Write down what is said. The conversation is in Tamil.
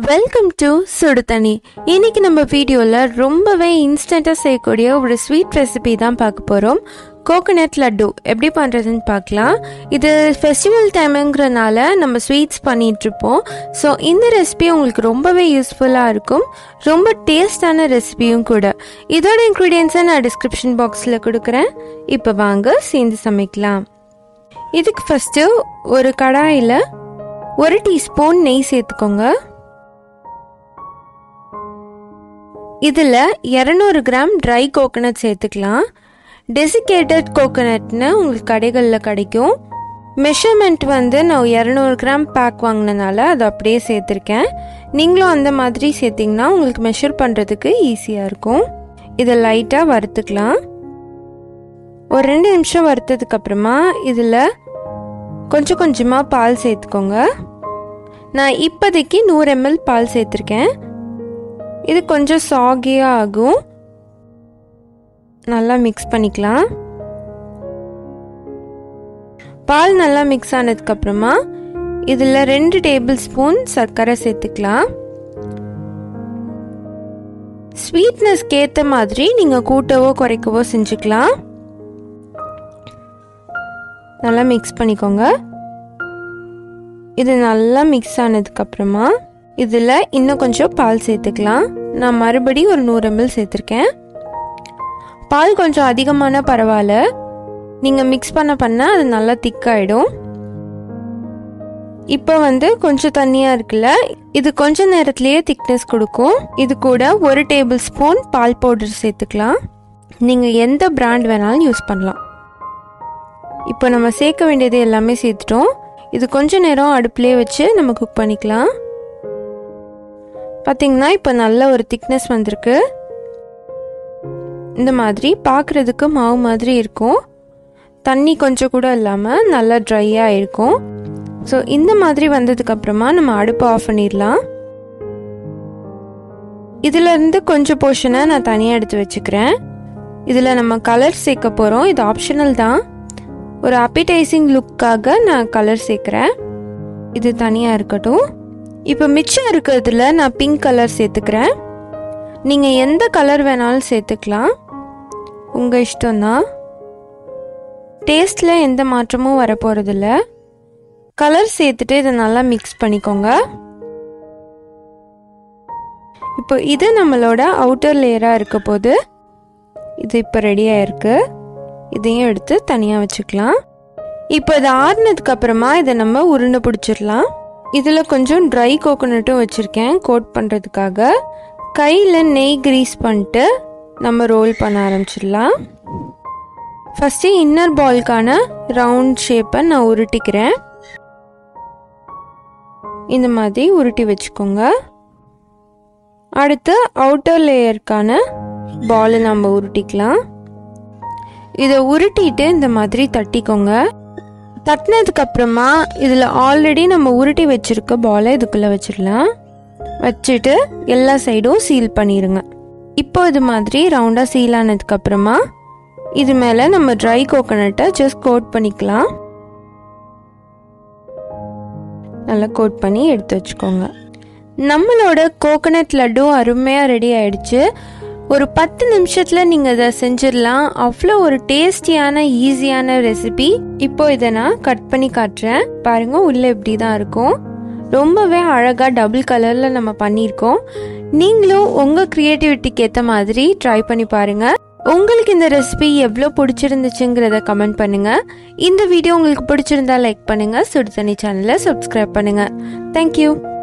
வெல்கம் டு சுடுதண்ணி. இன்னைக்கு நம்ம வீடியோவில் ரொம்பவே இன்ஸ்டண்ட்டாக செய்யக்கூடிய ஒரு ஸ்வீட் ரெசிபி தான் பார்க்க போகிறோம். கோகோனட் லட்டு எப்படி பண்ணுறதுன்னு பார்க்கலாம். இது ஃபெஸ்டிவல் டைமுங்கிறனால நம்ம ஸ்வீட்ஸ் பண்ணிகிட்ருப்போம். ஸோ இந்த ரெசிபி உங்களுக்கு ரொம்பவே யூஸ்ஃபுல்லாக இருக்கும். ரொம்ப டேஸ்டான ரெசிபியும் கூட. இதோட இன்க்ரீடியன்ஸை நான் டிஸ்கிரிப்ஷன் பாக்ஸில் கொடுக்குறேன். இப்போ வாங்க சேர்ந்து சமைக்கலாம். இதுக்கு ஃபஸ்ட்டு ஒரு கடாயில் 1 டீஸ்பூன் நெய் சேர்த்துக்கோங்க. இதில் 200 கிராம் ட்ரை கோகோனட் சேர்த்துக்கலாம். டெசிகேட்டட் கோகோனட்னு உங்களுக்கு கடைகளில் கிடைக்கும். மெஷர்மெண்ட் நான் 200 கிராம் பேக் வாங்கினனால அதை அப்படியே சேர்த்துருக்கேன். நீங்களும் அந்த மாதிரி சேர்த்திங்கன்னா உங்களுக்கு மெஷர் பண்ணுறதுக்கு ஈஸியாக இருக்கும். இதை லைட்டாக வறுத்துக்கலாம். ஒரு 2 நிமிஷம் வறுத்ததுக்கப்புறமா இதில் கொஞ்சம் கொஞ்சமாக பால் சேர்த்துக்கோங்க. நான் இப்போதைக்கு 100 ml பால் சேர்த்துருக்கேன். இது கொஞ்சம் சாகியாக ஆகும். நல்லா மிக்ஸ் பண்ணிக்கலாம். பால் நல்லா மிக்ஸ் ஆனதுக்கப்புறமா இதில் 2 டேபிள் ஸ்பூன் சர்க்கரை சேர்த்துக்கலாம். ஸ்வீட்னஸ்க்கு ஏற்ற மாதிரி நீங்கள் கூட்டவோ குறைக்கவோ செஞ்சுக்கலாம். நல்லா மிக்ஸ் பண்ணிக்கோங்க. இது நல்லா மிக்ஸ் ஆனதுக்கப்புறமா இதில் இன்னும் கொஞ்சம் பால் சேர்த்துக்கலாம். நான் மறுபடியும் ஒரு 100 ml சேர்த்துருக்கேன். பால் கொஞ்சம் அதிகமான பரவாயில்ல. நீங்கள் மிக்ஸ் பண்ண அது நல்லா திக்காயிடும். இப்போ கொஞ்சம் தண்ணியாக இருக்குல்ல, இது கொஞ்சம் நேரத்துலேயே திக்னஸ் கொடுக்கும். இது கூட 1 டேபிள் ஸ்பூன் பால் பவுடர் சேர்த்துக்கலாம். நீங்கள் எந்த பிராண்ட் வேணாலும் யூஸ் பண்ணலாம். இப்போ நம்ம சேர்க்க வேண்டியது எல்லாமே சேர்த்துட்டோம். இது கொஞ்சம் நேரம் அடுப்புலேயே வச்சு நம்ம குக் பண்ணிக்கலாம். பார்த்தீங்கன்னா இப்போ நல்ல ஒரு திக்னஸ் வந்திருக்கு. இந்த மாதிரி பார்க்குறதுக்கு மாவு மாதிரி இருக்கும். தண்ணி கொஞ்சம் கூட இல்லாமல் நல்லா ட்ரையாக இருக்கும். ஸோ இந்த மாதிரி வந்ததுக்கப்புறமா நம்ம அடுப்பை ஆஃப் பண்ணிடலாம். இதிலேருந்து கொஞ்சம் போர்ஷனை நான் தனியாக எடுத்து வச்சுக்கிறேன். இதில் நம்ம கலர் சேர்க்க போகிறோம். இது ஆப்ஷனல் தான். ஒரு அப்பைடைசிங் லுக்காக நான் கலர் சேர்க்குறேன். இது தனியாக இருக்கட்டும். இப்போ மிச்சம் இருக்கிறதுல நான் பிங்க் கலர் சேர்த்துக்கிறேன். நீங்கள் எந்த கலர் வேணாலும் சேர்த்துக்கலாம், உங்கள் இஷ்டம்தான். டேஸ்ட்டில் எந்த மாற்றமும் வரப்போகிறதில்ல. கலர் சேர்த்துட்டு இதை நல்லா மிக்ஸ் பண்ணிக்கோங்க. இப்போ இது நம்மளோட அவுட்டர் லேயராக இருக்க போது இது இப்போ ரெடியாக இருக்குது. இதையும் எடுத்து தனியாக வச்சுக்கலாம். இப்போ இதை ஆறுனதுக்கு அப்புறமா இதை நம்ம உருண்டை பிடிச்சிடலாம். இதில் கொஞ்சம் ட்ரை கோகோனட்டும் வச்சுருக்கேன் கோட் பண்ணுறதுக்காக. கையில் நெய் கிரீஸ் பண்ணிட்டு நம்ம ரோல் பண்ண ஆரம்பிச்சிடலாம். ஃபஸ்ட்டு இன்னர் பால்க்கான ரவுண்ட் ஷேப்பை நான் உருட்டிக்கிறேன். இந்த மாதிரி உருட்டி வச்சுக்கோங்க. அடுத்து அவுட்டர் லேயருக்கான பாலை நம்ம உருட்டிக்கலாம். இதை உருட்டிட்டு இந்த மாதிரி தட்டிக்கோங்க. தட்டினதுக்கு அப்புறமா இதில் ஆல்ரெடி நம்ம உருட்டி வச்சிருக்க பாலை இதுக்குள்ளே வச்சிடலாம். வச்சுட்டு எல்லா சைடும் சீல் பண்ணிடுங்க. இப்போ இது மாதிரி ரவுண்டாக சீல் ஆனதுக்கு அப்புறமா இது மேலே நம்ம ட்ரை கோகோனட்டை ஜஸ்ட் கோட் பண்ணிக்கலாம். நல்லா கோட் பண்ணி எடுத்து வச்சுக்கோங்க. நம்மளோட கோகோனட் லட்டு அருமையாக ரெடி ஆயிடுச்சு. ஒரு 10 நிமிஷத்தில் நீங்கள் இதை செஞ்சிடலாம். அவ்வளோ ஒரு டேஸ்டியான ஈஸியான ரெசிபி. இப்போ இதை நான் கட் பண்ணி காட்டுறேன். பாருங்க, உள்ளே இப்படி தான் இருக்கும். ரொம்பவே அழகாக டபுள் கலரில் நம்ம பண்ணியிருக்கோம். நீங்களும் உங்கள் க்ரியேட்டிவிட்டிக்கு ஏற்ற மாதிரி ட்ரை பண்ணி பாருங்கள். உங்களுக்கு இந்த ரெசிபி எவ்வளோ பிடிச்சிருந்துச்சுங்கிறத கமெண்ட் பண்ணுங்கள். இந்த வீடியோ உங்களுக்கு பிடிச்சிருந்தா லைக் பண்ணுங்கள். சுடுதண்ணி சேனலை சப்ஸ்கிரைப் பண்ணுங்கள். தேங்க்யூ.